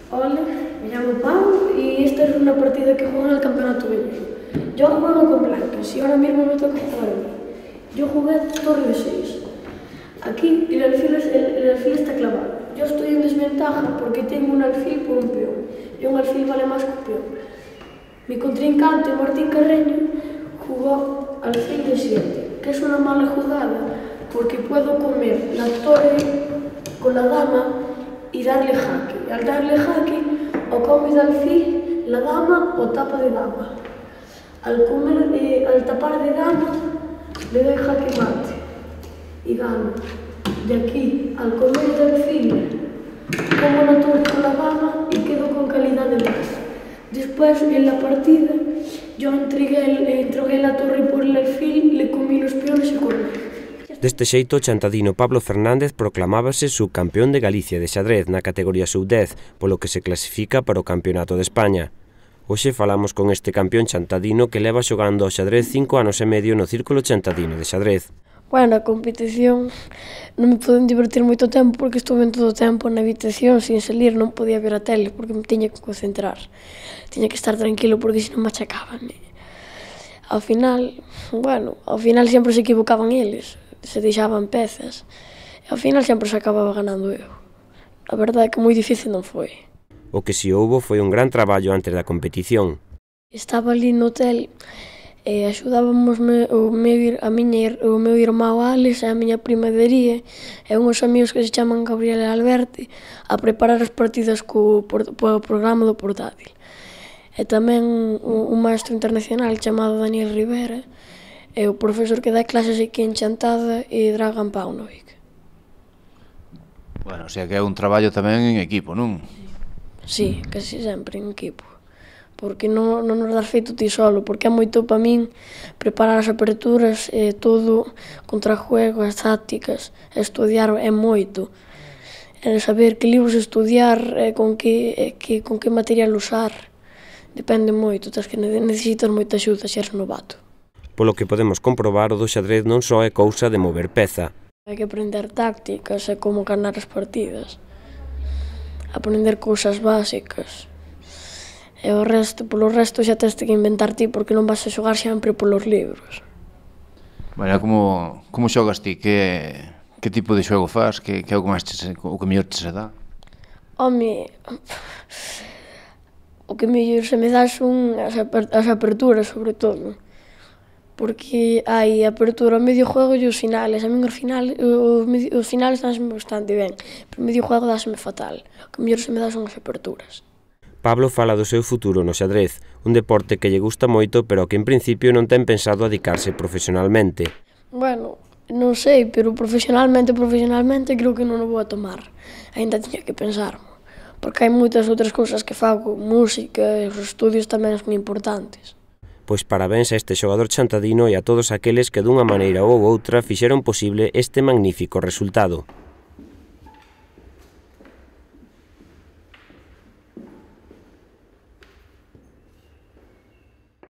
Hola, me llamo Pau y esta es una partida que juego en el campeonato belga. Yo juego con blancas y ahora mismo me toca jugar a mí. Yo jugué torre de 6. Aquí el alfil está clavado. Yo estoy en desventaja porque tengo un alfil por un peón y un alfil vale más que un peón. Mi contrincante Martín Carreño jugó alfil de 7, que es una mala jugada porque puedo comer la torre con la dama y darle jaque. Y al darle jaque, o come de alfil la dama o tapa de dama. Al tapar de dama, le doy jaque mate y gano. De aquí, al comer de alfil, como la torre con la dama y quedo con calidad de más. Después, en la partida, yo entregué la torre por el alfil, le comí los peones e corrí. Deste xeito, o chantadino Pablo Fernández proclamábase subcampeón de Galicia de xadrez na categoría sub-10, polo que se clasifica para o Campeonato de España. Hoxe falamos con este campeón chantadino que leva xogando ao xadrez 5 anos e medio no Círculo Chantadino de Xadrez. Bueno, a competición non me poden divertir moito tempo porque estuve en todo o tempo na habitación sin salir, non podía ver a tele porque me tiña que concentrar. Tiña que estar tranquilo porque senón machacaban. Ao final sempre se equivocaban eles, se deixaban pezas. E ao final sempre se acababa ganando eu. A verdade é que moi difícil non foi. O que si houbo foi un gran traballo antes da competición. Estaba ali no hotel e axudábamos o meu irmão Alex e a miña prima Derie e uns amigos que se chaman Gabriel e Alberti a preparar as partidas co programa do portátil. E tamén un maestro internacional chamado Daniel Rivera e o profesor que dá clases aquí en Chantada e Dragan Paunovic. Bueno, o sea que é un traballo tamén en equipo, non? Sí, casi sempre en equipo. Porque non nos das feito ti solo, porque é moito para min preparar as aperturas e todo, contrajuego, as tácticas, estudiar é moito. E saber que libros estudiar e con que material usar, depende moito, necesitas moita axuda se eres novato. Polo que podemos comprobar, o do xadrez non só é cousa de mover peza. Hai que aprender tácticas e como ganar as partidas. Aprender cousas básicas. E polo resto xa tens que inventar ti porque non vas a xogar sempre polos libros. Bueno, como xogas ti? Que tipo de xogo faz? Que é o que mellor te se dá? Home, o que mellor se me dá son as aperturas, sobre todo. Porque hai apertura, o medio juego e os finales. A min os finales dáseme bastante ben, pero o medio juego dáseme fatal. O que mellor se me dá son as aperturas. Pablo fala do seu futuro no xadrez, un deporte que lle gusta moito, pero que en principio non ten pensado dedicarse profesionalmente. Bueno, non sei, pero profesionalmente creo que non o vou a tomar. Ainda tiña que pensarmo, porque hai moitas outras cousas que fago, música e os estudios tamén son importantes. Pois parabéns a este xogador chantadino e a todos aqueles que dunha maneira ou outra fixeron posible este magnífico resultado.